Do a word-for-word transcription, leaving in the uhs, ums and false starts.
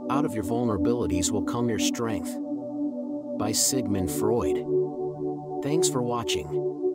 Out of your vulnerabilities will come your strength. By Sigmund Freud. Thanks for watching.